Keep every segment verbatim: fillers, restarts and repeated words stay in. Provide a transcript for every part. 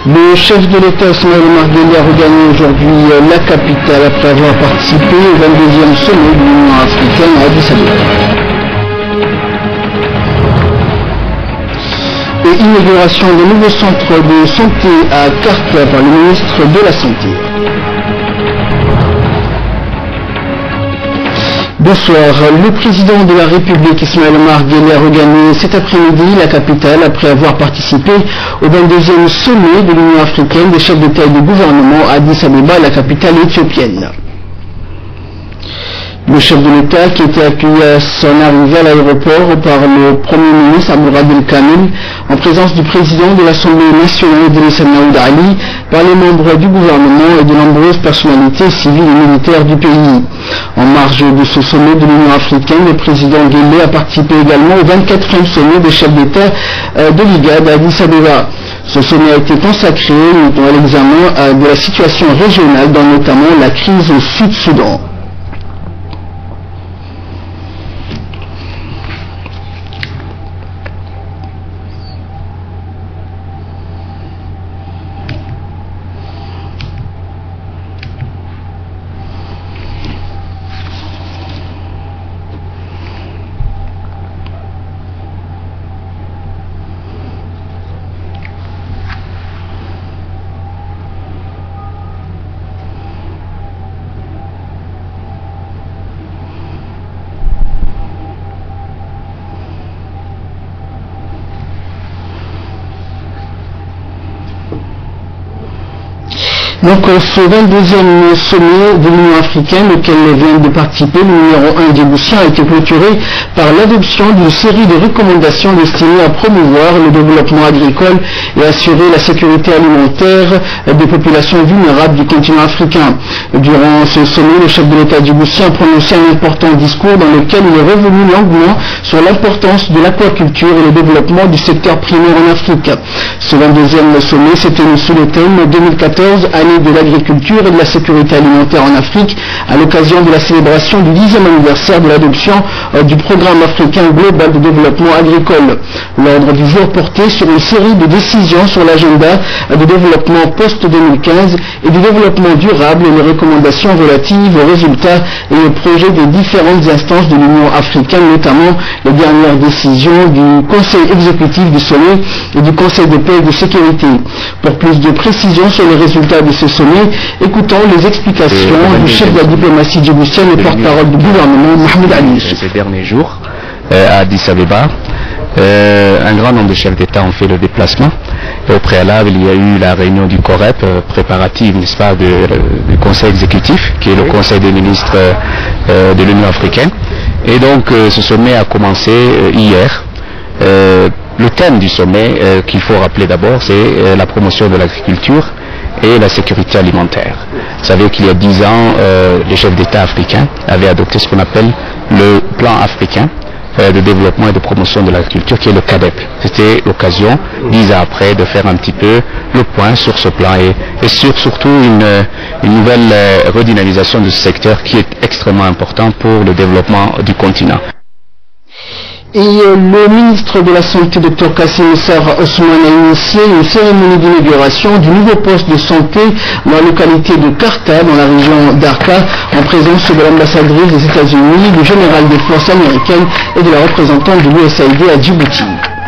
Le chef de l'État Ismaël Omar Guelleh a regagné aujourd'hui la capitale après avoir participé au vingt-deuxième sommet de l'Union africaine à Addis Abeba. Et inauguration de nouveaux centres de santé à Carter par le ministre de la Santé. Bonsoir. Le président de la République, Ismaël Omar Guelleh, a regagné cet après-midi la capitale après avoir participé au vingt-deuxième sommet de l'Union africaine des chefs d'État et de gouvernement à Addis Abeba, la capitale éthiopienne. Le chef de l'État, qui était accueilli à son arrivée à l'aéroport par le Premier ministre Abourad El-Kamil, en présence du président de l'Assemblée nationale Idrissa Naoud Ali, par les membres du gouvernement et de nombreuses personnalités civiles et militaires du pays. En marge de ce sommet de l'Union africaine, le président Guelleh a participé également au vingt-quatrième sommet des chefs d'État de l'I G A D à Addis Abeba. Ce sommet a été consacré à l'examen de la situation régionale, dans notamment la crise au Sud-Soudan. Donc ce vingt-deuxième sommet de l'Union africaine auquel vient de participer le numéro un djiboutien a été clôturé par l'adoption d'une série de recommandations destinées à promouvoir le développement agricole et assurer la sécurité alimentaire des populations vulnérables du continent africain. Durant ce sommet, le chef de l'État djiboutien a prononcé un important discours dans lequel il est revenu longuement sur l'importance de l'aquaculture et le développement du secteur primaire en Afrique. Ce vingt-deuxième sommet s'est tenu sous le thème deux mille quatorze, année de l'agriculture et de la sécurité alimentaire en Afrique, à l'occasion de la célébration du dixième anniversaire de l'adoption euh, du programme africain global de développement agricole. L'ordre du jour portait sur une série de décisions sur l'agenda euh, de développement post deux mille quinze et du développement durable et les recommandations relatives aux résultats et aux projets des différentes instances de l'Union africaine, notamment les dernières décisions du Conseil exécutif du sommet et du Conseil de paix et de sécurité. Pour plus de précisions sur les résultats de ce sommet, écoutons les explications du chef de la diplomatie djiboutienne et porte-parole du gouvernement, Mohamed Ali. Ces derniers jours, euh, à Addis Abeba, euh, un grand nombre de chefs d'État ont fait le déplacement. Et au préalable, il y a eu la réunion du COREP, euh, préparative, n'est-ce pas, de, de, du Conseil exécutif, qui est le Conseil des ministres euh, de l'Union africaine. Et donc, euh, ce sommet a commencé euh, hier. Euh, le thème du sommet, euh, qu'il faut rappeler d'abord, c'est euh, la promotion de l'agriculture et la sécurité alimentaire. Vous savez qu'il y a dix ans, euh, les chefs d'État africains avaient adopté ce qu'on appelle le plan africain euh, de développement et de promotion de l'agriculture, qui est le CADEP. C'était l'occasion, dix ans après, de faire un petit peu le point sur ce plan et, et sur surtout une, une nouvelle euh, redynamisation de ce secteur qui est extrêmement important pour le développement du continent. Et le ministre de la Santé, Dr Kassim Sarr Ousmane, a initié une cérémonie d'inauguration du nouveau poste de santé dans la localité de Karta, dans la région d'Arka, en présence de l'ambassadrice des États-Unis, du général des forces américaines et de la représentante de l'U S A I D à Djibouti.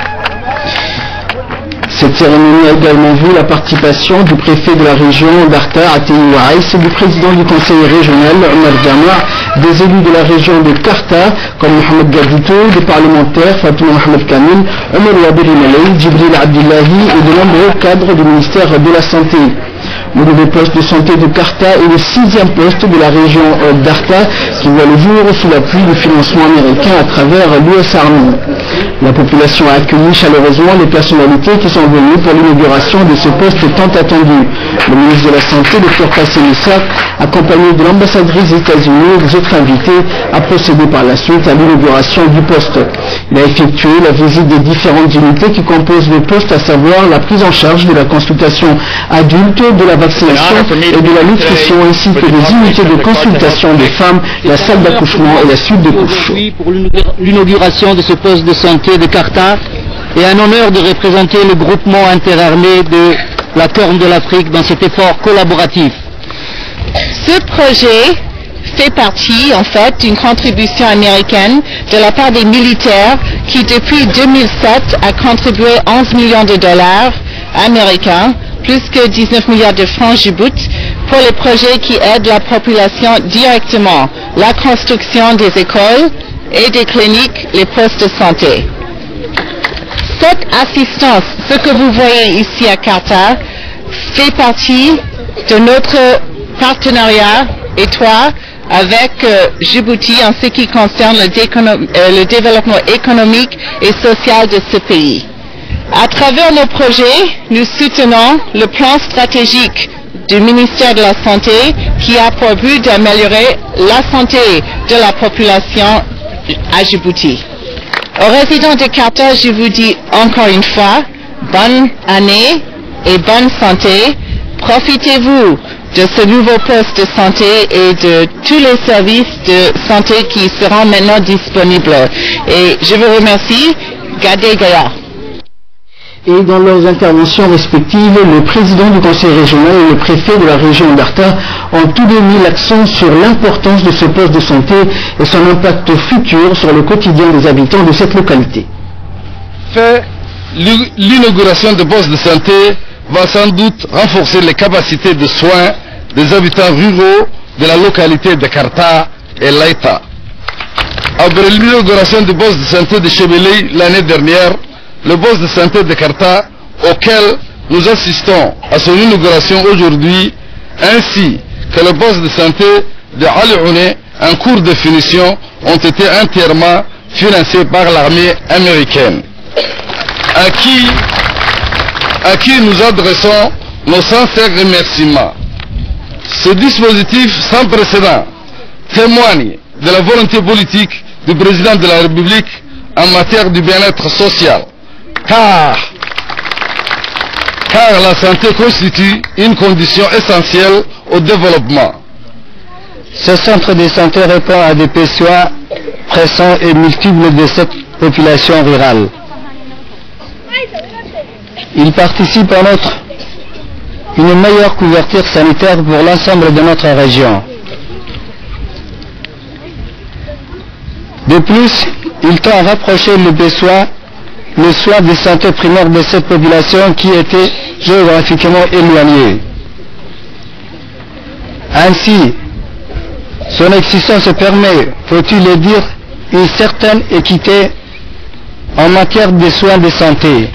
Cette cérémonie a également vu la participation du préfet de la région d'Arta, Atei Waïs, et du président du conseil régional, Omar Jamar, des élus de la région de Karta, comme Mohamed Gadito, des parlementaires, Fatou Mohamed Kamil, Omar Wabir Malay, Djibril Abdillahi et de nombreux cadres du ministère de la Santé. Le nouveau poste de santé de Karta est le sixième poste de la région d'Arta qui voit le jour sous l'appui du financement américain à travers l'U S Army. La population a accueilli chaleureusement les personnalités qui sont venues pour l'inauguration de ce poste tant attendu. Le ministre de la Santé, Dr Kassim Sarr, accompagné de l'ambassadrice des États-Unis et des autres invités, a procédé par la suite à l'inauguration du poste. Il a effectué la visite des différentes unités qui composent le poste, à savoir la prise en charge de la consultation adulte, de la vaccination et de la nutrition, ainsi que des unités de consultation des femmes, la salle d'accouchement et la suite de couches. Pour l'inauguration de ce poste de santé de Karta, et un honneur de représenter le groupement interarmé de la Corne de l'Afrique dans cet effort collaboratif? Ce projet fait partie, en fait, d'une contribution américaine de la part des militaires qui, depuis deux mille sept, a contribué onze millions de dollars américains, plus que dix-neuf milliards de francs Djibouti, pour les projets qui aident la population directement, la construction des écoles et des cliniques, les postes de santé. Cette assistance, ce que vous voyez ici à Qatar, fait partie de notre partenariat étroit avec euh, Djibouti en ce qui concerne le, euh, le développement économique et social de ce pays. À travers nos projets, nous soutenons le plan stratégique du ministère de la Santé qui a pour but d'améliorer la santé de la population à Djibouti. Aux résidents de Qatar, je vous dis encore une fois, bonne année et bonne santé. Profitez-vous de ce nouveau poste de santé et de tous les services de santé qui seront maintenant disponibles. Et je vous remercie. Gade Gaya. Et dans leurs interventions respectives, le président du conseil régional et le préfet de la région d'Arta ont tous deux mis l'accent sur l'importance de ce poste de santé et son impact futur sur le quotidien des habitants de cette localité. Fait, l'inauguration de postes de santé va sans doute renforcer les capacités de soins des habitants ruraux de la localité de Karta et Laïta. Après l'inauguration du poste de santé de Chebelei l'année dernière, le poste de santé de Karta, auquel nous assistons à son inauguration aujourd'hui, ainsi que le poste de santé de Ali-Ouné, en cours de finition, ont été entièrement financés par l'armée américaine, à qui, à qui nous adressons nos sincères remerciements. Ce dispositif sans précédent témoigne de la volonté politique du président de la République en matière du bien-être social, car, car la santé constitue une condition essentielle au développement. Ce centre de santé répond à des besoins pressants et multiples de cette population rurale. Il participe en outre une meilleure couverture sanitaire pour l'ensemble de notre région. De plus, il tend à rapprocher le besoin, le soin de santé primaire de cette population qui était géographiquement éloignée. Ainsi, son existence permet, faut-il le dire, une certaine équité en matière de soins de santé.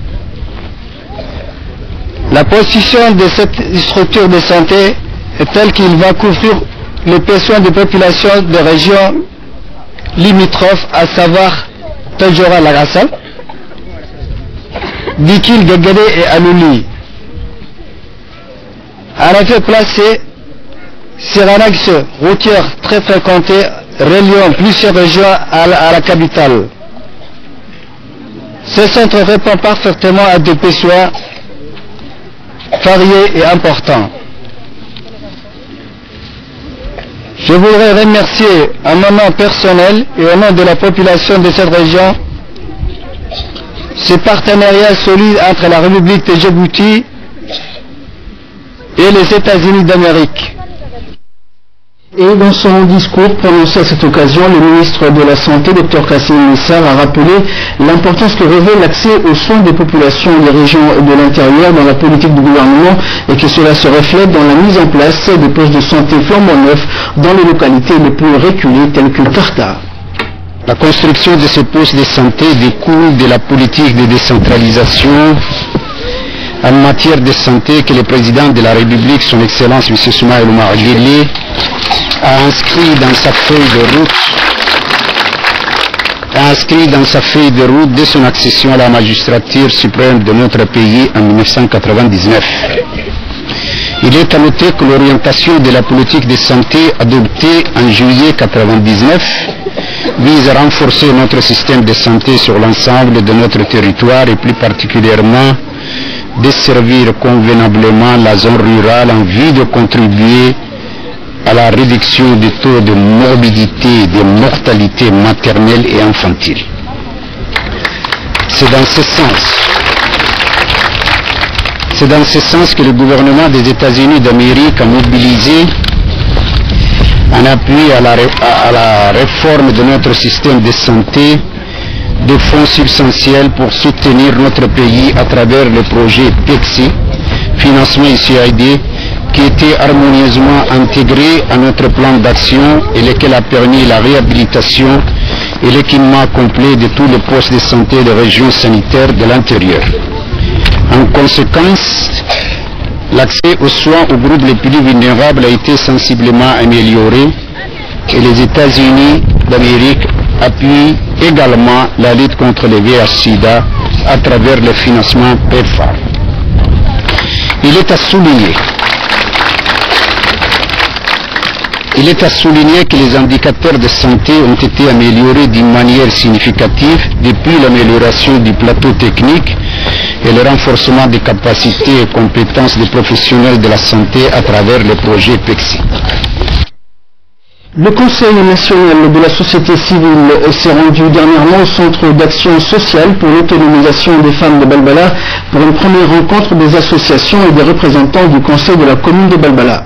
La position de cette structure de santé est telle qu'il va couvrir les besoins des populations de régions limitrophes, à savoir Tadjoura Lagassal, Dikil, Gagade et Alouli. En effet, placé sur un axe routier très fréquenté, reliant plusieurs régions à la, à la capitale. Ce centre répond parfaitement à des besoins variés et importants. Je voudrais remercier en mon nom personnel et au nom de la population de cette région ce partenariat solide entre la République de Djibouti et les États-Unis d'Amérique. Et dans son discours prononcé à cette occasion, le ministre de la Santé, Dr Kassim Nissar, a rappelé l'importance que revêt l'accès aux soins des populations des régions de l'intérieur dans la politique du gouvernement et que cela se reflète dans la mise en place des postes de santé flambant neufs dans les localités les plus reculées telles que Karta. La construction de ces postes de santé découle de la politique de décentralisation en matière de santé que le président de la République, son Excellence M. Soumaïl Oumar Guelleh, a inscrit dans sa feuille de route a inscrit dans sa feuille de route dès son accession à la magistrature suprême de notre pays en mille neuf cent quatre-vingt-dix-neuf. Il est à noter que l'orientation de la politique de santé adoptée en juillet mille neuf cent quatre-vingt-dix-neuf vise à renforcer notre système de santé sur l'ensemble de notre territoire et plus particulièrement desservir convenablement la zone rurale en vue de contribuer à la réduction du taux de morbidité et de mortalité maternelle et infantile. C'est dans ce sens, C'est dans ce sens que le gouvernement des États-Unis d'Amérique a mobilisé en appui à la, à la réforme de notre système de santé des fonds substantiels pour soutenir notre pays à travers le projet P E X I, financement U S A I D, qui était harmonieusement intégré à notre plan d'action et lequel a permis la réhabilitation et l'équipement complet de tous les postes de santé des régions sanitaires de l'intérieur. En conséquence, l'accès aux soins aux groupes les plus vulnérables a été sensiblement amélioré et les États-Unis d'Amérique appuient également la lutte contre le V I H sida à travers le financement PEPFAR. Il est à souligner Il est à souligner que les indicateurs de santé ont été améliorés d'une manière significative depuis l'amélioration du plateau technique et le renforcement des capacités et compétences des professionnels de la santé à travers le projet P E X I. Le Conseil national de la société civile s'est rendu dernièrement au Centre d'action sociale pour l'autonomisation des femmes de Balbala pour une première rencontre des associations et des représentants du Conseil de la commune de Balbala.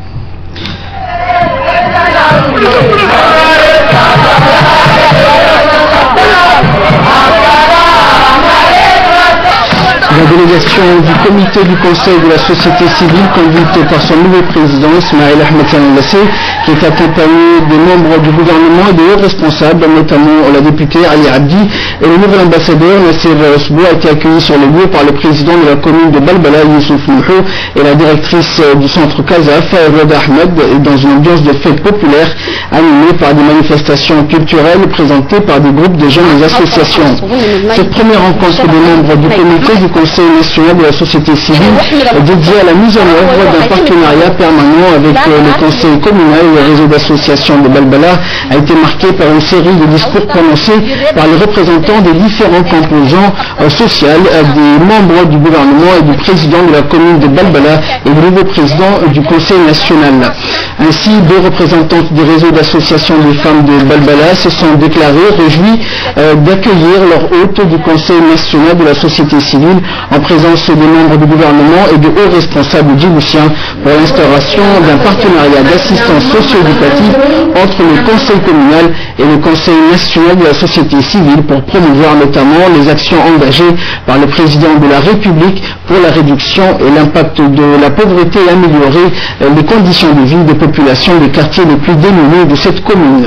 La délégation du comité du Conseil de la société civile, conduite par son nouveau président, Ismaël Ahmed Sanalassé, qui est accompagné des membres du gouvernement et de hauts responsables, notamment la députée Ali Abdi et le nouvel ambassadeur Nasser Osbou, a été accueilli sur le lieu par le président de la commune de Balbala, Youssouf Mouhou, et la directrice du centre Kazaf, Reda Ahmed, dans une ambiance de fête populaire animée par des manifestations culturelles présentées par des groupes de jeunes et associations. Cette première rencontre des membres du comité du Conseil national de la société civile est dédiée à la mise en œuvre d'un partenariat permanent avec le Conseil communal et le réseau d'associations de Balbala a été marquée par une série de discours prononcés par les représentants des différents composants euh, sociaux, euh, des membres du gouvernement et du président de la commune de Balbala et du nouveau président euh, du Conseil national. Ainsi, deux représentantes des réseaux d'associations des femmes de Balbala se sont déclarées réjouies euh, d'accueillir leur hôte du Conseil national de la société civile en présence des membres du gouvernement et de hauts responsables djiboutiens pour l'instauration d'un partenariat d'assistance socio-éducative entre le Conseil communal et le Conseil national de la société civile pour promouvoir notamment les actions engagées par le président de la République pour la réduction et l'impact de la pauvreté et améliorer les conditions de vie des populations des quartiers les plus démunis de cette commune.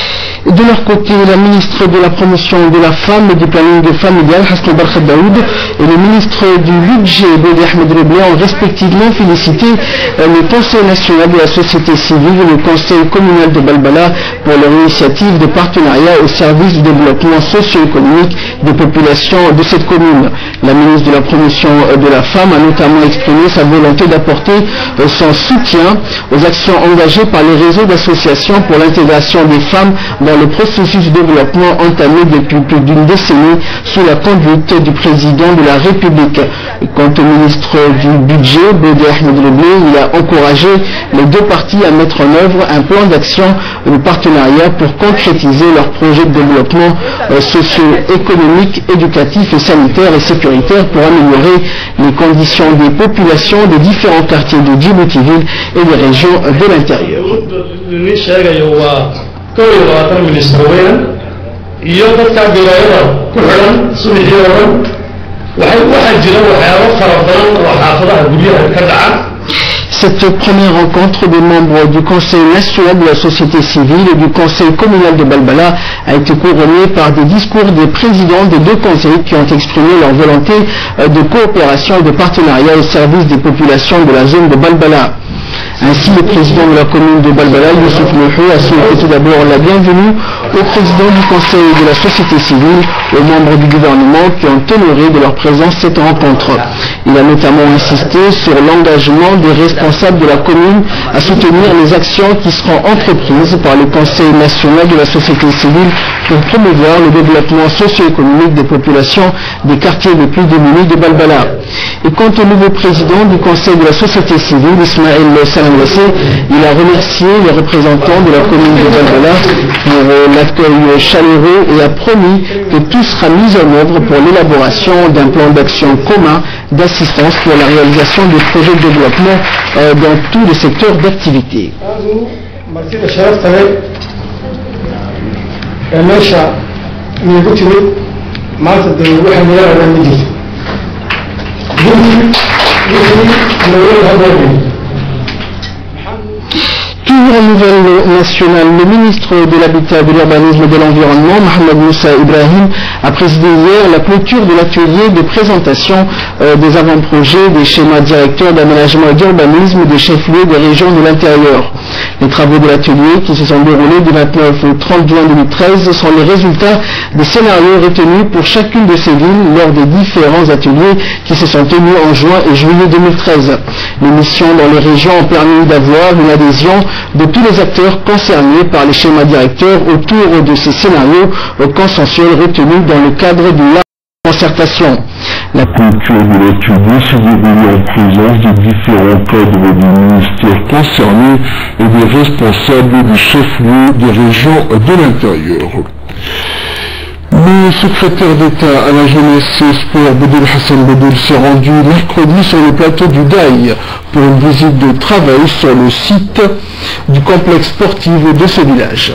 De leur côté, la ministre de la promotion de la femme et du planning familial, Hassan Barkhad Daoud, et le ministre du budget, Bodi Ahmed Reblé, ont respectivement félicité le Conseil national de la société civile et le Conseil communal de Balbala pour leur initiative de partenariat au service du développement socio-économique des populations de cette commune. La ministre de la promotion de la femme a notamment exprimé sa volonté d'apporter son soutien aux actions engagées par les réseaux d'associations pour l'intégration des femmes dans le processus de développement entamé depuis plus d'une décennie sous la conduite du président de la République. Quant au ministre du budget, Bodi Ahmed Reblé, il a encouragé les deux parties à mettre en œuvre un plan d'action de partenariat pour concrétiser leurs projets de développement euh, socio-économique, éducatif et sanitaire et sécuritaire pour améliorer les conditions des populations des différents quartiers de Djibouti-Ville et des régions de l'intérieur. kow iyo labaatan minister weyn iyo dadka bilaayada ku xiran suuqyada waxay waxa jira waxyaabo fara badan oo xaafadaha guryaha ka dhaca. Cette première rencontre des membres du Conseil national de la société civile et du Conseil communal de Balbala a été couronnée par des discours des présidents des deux conseils qui ont exprimé leur volonté de coopération et de partenariat au service des populations de la zone de Balbala. Ainsi, le président de la commune de Balbala, Youssouf Mouhou, a souhaité tout d'abord la bienvenue au président du Conseil de la société civile, aux membres du gouvernement qui ont honoré de leur présence cette rencontre. Il a notamment insisté sur l'engagement des responsables de la commune à soutenir les actions qui seront entreprises par le Conseil national de la société civile pour promouvoir le développement socio-économique des populations des quartiers les plus démunis de Balbala. Et quant au nouveau président du Conseil de la société civile, Ismaël Sanalassé, il a remercié les représentants de la commune de Balbala pour l'accueil chaleureux et a promis que tout sera mis en œuvre pour l'élaboration d'un plan d'action commun d'assistance pour la réalisation des projets de développement euh, dans tous les secteurs d'activité. Toujours en nouvelle nationale, le ministre de l'Habitat, de l'Urbanisme et de l'Environnement, Mohamed Moussa Ibrahim, a présidé hier la clôture de l'atelier de présentation euh, des avant-projets des schémas directeurs d'aménagement et d'urbanisme des chefs-lieux des régions de l'intérieur. Les travaux de l'atelier, qui se sont déroulés du vingt-neuf au trente juin deux mille treize, sont les résultats des scénarios retenus pour chacune de ces villes lors des différents ateliers qui se sont tenus en juin et juillet deux mille treize. Les missions dans les régions ont permis d'avoir une adhésion de tous les acteurs concernés par les schémas directeurs autour de ces scénarios consensuels retenus dans le cadre de la concertation. La clôture de l'atelier s'est déroulée en présence des différents cadres du ministère concerné et des responsables du chef-lieu des régions de l'intérieur. Le secrétaire d'État à la jeunesse et au sport, Boudel Hassan Boudel, s'est rendu mercredi sur le plateau du D A I pour une visite de travail sur le site du complexe sportif de ce village.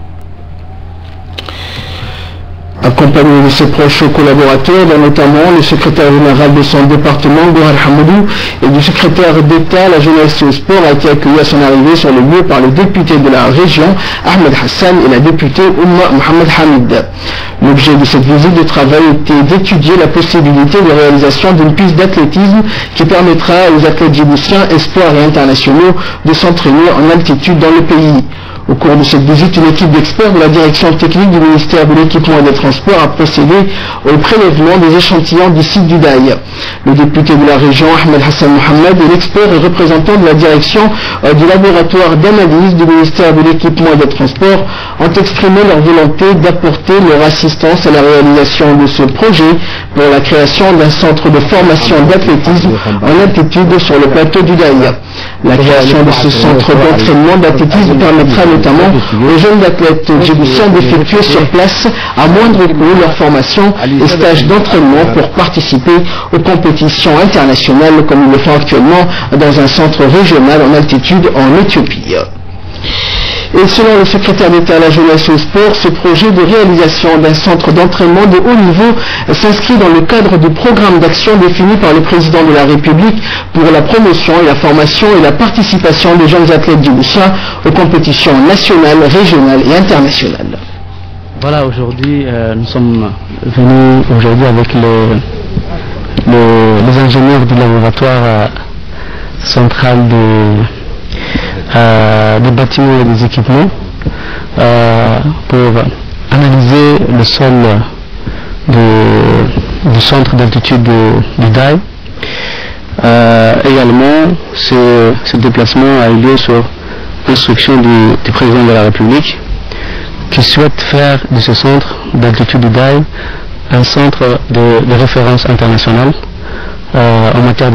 Accompagné de ses proches collaborateurs, dont notamment le secrétaire général de son département, Gouhar Hamoudou, et du secrétaire d'État à la jeunesse et au sport, a été accueilli à son arrivée sur le lieu par le député de la région, Ahmed Hassan, et la députée Oumma Mohamed Hamid. L'objet de cette visite de travail était d'étudier la possibilité de réalisation d'une piste d'athlétisme qui permettra aux athlètes djiboutiens, espoirs et internationaux de s'entraîner en altitude dans le pays. Au cours de cette visite, une équipe d'experts de la direction technique du ministère de l'Équipement et des Transports a procédé au prélèvement des échantillons du site du D A I. Le député de la région, Ahmed Hassan Mohamed, et l'expert et représentant de la direction euh, du laboratoire d'analyse du ministère de l'Équipement et des Transports ont exprimé leur volonté d'apporter leur assistance à la réalisation de ce projet pour la création d'un centre de formation d'athlétisme en altitude sur le plateau du D A I. La création de ce centre d'entraînement d'athlétisme permettra notamment aux jeunes athlètes djiboutiens d'effectuer sur place à moindre coût leur formation et stages d'entraînement pour participer aux compétitions internationales comme ils le font actuellement dans un centre régional en altitude en Éthiopie. Et selon le secrétaire d'État à la jeunesse et au sport, ce projet de réalisation d'un centre d'entraînement de haut niveau s'inscrit dans le cadre du programme d'action défini par le président de la République pour la promotion et la formation et la participation des jeunes athlètes djiboutiens aux compétitions nationales, régionales et internationales. Voilà, aujourd'hui, euh, nous sommes venus aujourd'hui avec les, les, les ingénieurs du laboratoire euh, central de Euh, des bâtiments et des équipements euh, pour analyser le sol de, du centre d'altitude du D A I. Euh, également, ce, ce déplacement a eu lieu sur instruction du, du président de la République qui souhaite faire de ce centre d'altitude du D A I un centre de, de référence internationale euh, en matière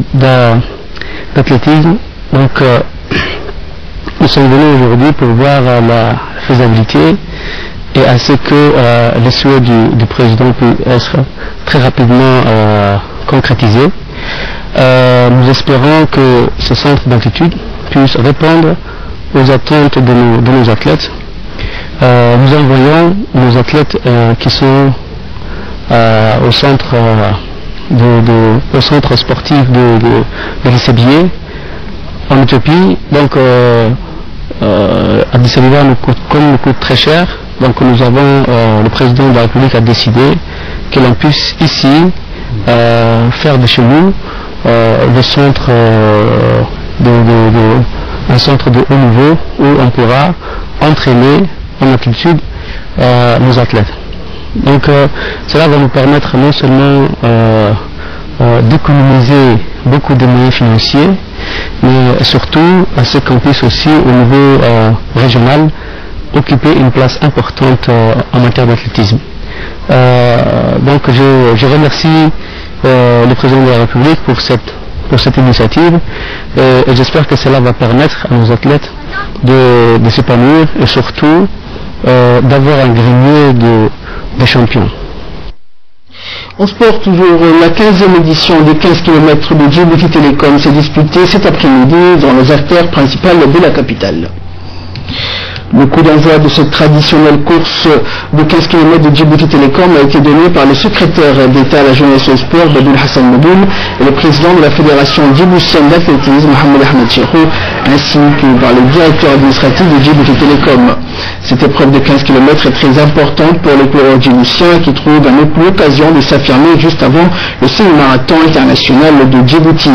d'athlétisme. Donc, euh, nous sommes venus aujourd'hui pour voir euh, la faisabilité et à ce que euh, les souhaits du, du président puissent être très rapidement euh, concrétisés. Euh, nous espérons que ce centre d'altitude puisse répondre aux attentes de nos, de nos athlètes. Euh, nous envoyons nos athlètes euh, qui sont euh, au centre euh, de, de, au centre sportif de, de, de Addis Abeba en Éthiopie. Donc euh, euh, Addis Abeba nous coûte, comme nous coûte très cher, donc nous avons euh, le président de la République a décidé que l'on puisse ici euh, faire de chez nous euh, le centre euh, de, de, de, un centre de haut niveau où on pourra entraîner en altitude euh, nos athlètes. Donc euh, cela va nous permettre non seulement euh, euh, d'économiser beaucoup de moyens financiers, mais surtout à ce qu'on puisse aussi au niveau euh, régional occuper une place importante euh, en matière d'athlétisme. Euh, donc je, je remercie euh, le président de la République pour cette, pour cette initiative et, et j'espère que cela va permettre à nos athlètes de, de s'épanouir et surtout euh, d'avoir un grenier de, de champions. En sport, toujours, la quinzième édition des quinze kilomètres de Djibouti Télécom s'est disputée cet après-midi dans les artères principales de la capitale. Le coup d'envoi de cette traditionnelle course de quinze kilomètres de Djibouti Télécom a été donné par le secrétaire d'État à la jeunesse et au sport, Badoul Hassan Maboul, et le président de la fédération djiboutienne d'athlétisme, Mohamed Ahmed Cheikhou, ainsi que par le directeur administratif de Djibouti Télécom. Cette épreuve de quinze kilomètres est très importante pour les coureurs djiboutiens qui trouvent l'occasion de s'affirmer juste avant le semi-marathon international de Djibouti.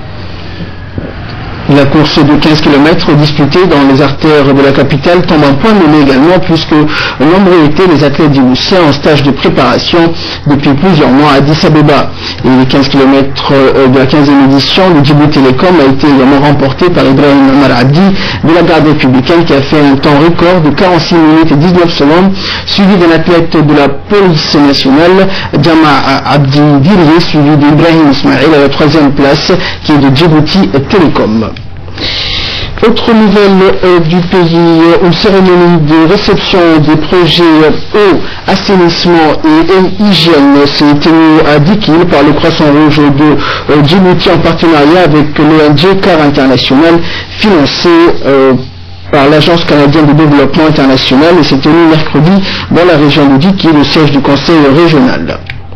La course de quinze kilomètres disputée dans les artères de la capitale tombe un point nommé également puisque nombreux étaient les athlètes djiboutiens en stage de préparation depuis plusieurs mois à Addis Abeba. Et les quinze kilomètres de la quinzième édition de Djibouti Télécom a été également remporté par Ibrahim Omar Abdi de la garde républicaine qui a fait un temps record de quarante-six minutes et dix-neuf secondes, suivi d'un athlète de la police nationale, Jama Abdi Diri, suivi d'Ibrahim Ismail à la troisième place qui est de Djibouti Télécom. Autre nouvelle euh, du pays, une cérémonie de réception des projets eau, assainissement et hygiène s'est tenue à Dikil par le Croissant Rouge de euh, Djibouti en partenariat avec l'O N G CAR International financé euh, par l'Agence canadienne de développement international et s'est tenue mercredi dans la région de Dikil, le siège du conseil régional.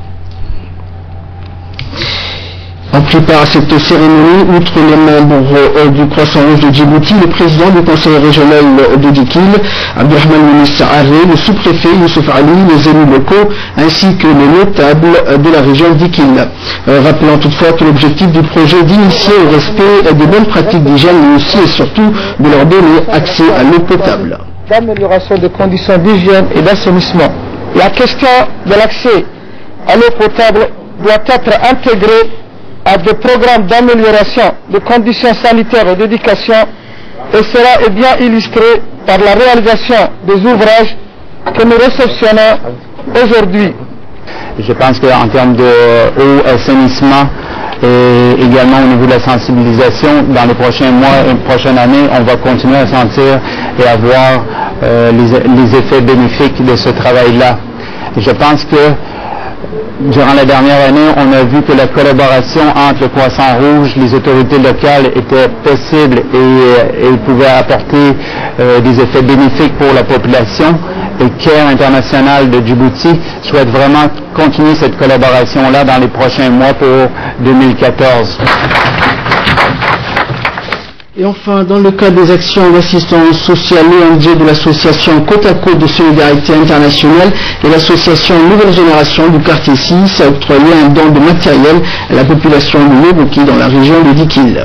En pris part à cette cérémonie, outre les membres euh, du Croissant Rouge de Djibouti, le président du conseil régional de Dikil, Abdelrahman Younis Arré, le sous-préfet Youssouf Ali, les élus locaux, ainsi que les notables de la région de Dikil. Euh, rappelant toutefois que l'objectif du projet est d'initier au respect des bonnes pratiques d'hygiène, mais aussi et surtout de leur donner accès à l'eau potable. D'amélioration des conditions d'hygiène et d'assainissement. La question de l'accès à l'eau potable doit être intégrée à des programmes d'amélioration des conditions sanitaires et d'éducation, et cela est bien illustré par la réalisation des ouvrages que nous réceptionnons aujourd'hui. Je pense qu'en termes de eau, assainissement et également au niveau de la sensibilisation, dans les prochains mois et les prochaines années, on va continuer à sentir et à voir euh, les, les effets bénéfiques de ce travail-là. Je pense que durant la dernière année, on a vu que la collaboration entre le Croissant Rouge, les autorités locales était possible et, et pouvait apporter euh, des effets bénéfiques pour la population. Et CARE International de Djibouti souhaite vraiment continuer cette collaboration-là dans les prochains mois pour deux mille quatorze. Et enfin, dans le cadre des actions d'assistance sociale, l'O N G de l'association Côte à Côte de solidarité internationale et l'association Nouvelle Génération du quartier six a octroyé un don de matériel à la population de Yeboki dans la région de Dikil.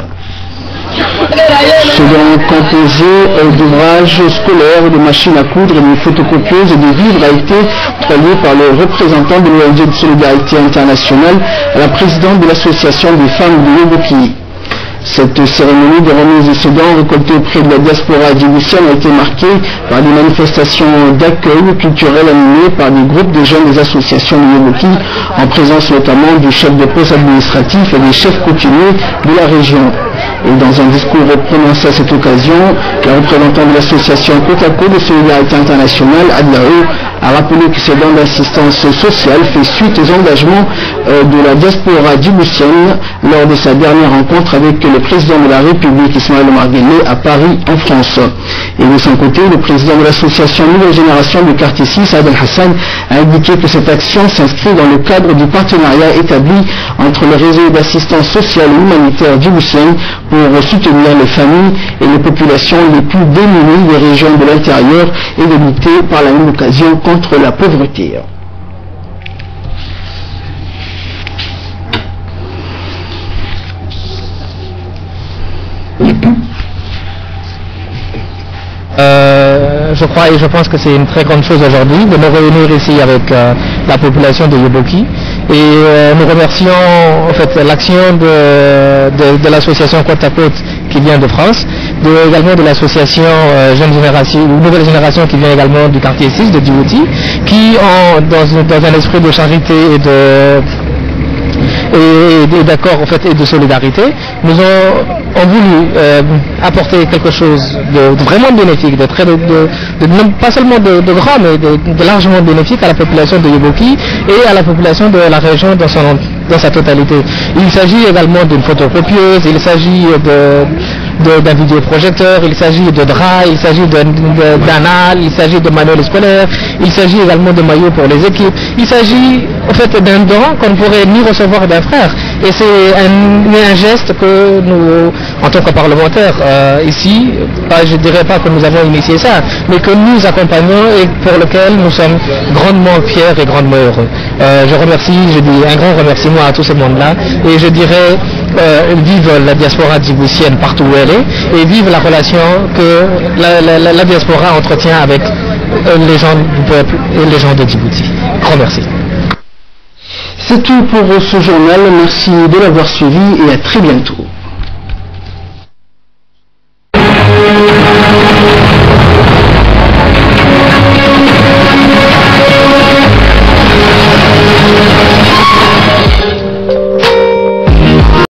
Ce don composé d'ouvrages scolaires, de machines à coudre, de photocopieuses et de livres a été octroyé par le représentant de l'O N G de solidarité internationale à la présidente de l'association des femmes de Yeboki. Cette cérémonie de remise de ce don récolté auprès de la diaspora djiboutienne a été marquée par des manifestations d'accueil culturel animées par des groupes de jeunes des associations de Yeboki, en présence notamment du chef de poste administratif et des chefs coutumiers de la région. Et dans un discours prononcé à cette occasion, le représentant de l'association Côte à Côte de solidarité internationale, Adlaou, a rappelé que ces dons d'assistance sociale fait suite aux engagements euh, de la diaspora djiboutienne lors de sa dernière rencontre avec le président de la République, Ismaël Omar Guelleh, à Paris, en France. Et de son côté, le président de l'association Nouvelle Génération du quartier six, Adel Hassan, a indiqué que cette action s'inscrit dans le cadre du partenariat établi entre le réseau d'assistance sociale et humanitaire djiboutienne pour soutenir les familles et les populations les plus démunies des régions de l'intérieur et de lutter par la même occasion contre la pauvreté. Euh, je crois et je pense que c'est une très grande chose aujourd'hui de nous réunir ici avec euh, la population de Yeboki et euh, nous remercions en fait l'action de, de, de l'association Côte à Côte qui vient de France, de, également de l'association euh, Jeune Génération, Nouvelle Génération qui vient également du quartier six de Djibouti, qui ont dans, dans un esprit de charité et de et, et d'accord en fait et de solidarité, nous ont, ont voulu euh, apporter quelque chose de, de vraiment bénéfique, de très de, de, de, non, pas seulement de, de grand, mais de, de largement bénéfique à la population de Yeboki et à la population de la région dans son dans sa totalité. Il s'agit également d'une photocopieuse, il s'agit de d'un vidéoprojecteur, il s'agit de draps, il s'agit d'anal, il s'agit de manuels scolaires, il s'agit également de maillots pour les équipes, il s'agit en fait d'un don qu'on ne pourrait ni recevoir d'un frère. Et c'est un, un geste que nous, en tant que parlementaires euh, ici, pas, je ne dirais pas que nous avons initié ça, mais que nous accompagnons et pour lequel nous sommes grandement fiers et grandement heureux. Euh, je remercie, je dis un grand remerciement à tout ce monde-là, et je dirais euh, vive la diaspora djiboutienne partout où elle est, et vive la relation que la, la, la, la diaspora entretient avec euh, les gens du peuple et les gens de Djibouti. Grand merci. C'est tout pour ce journal, merci de l'avoir suivi et à très bientôt.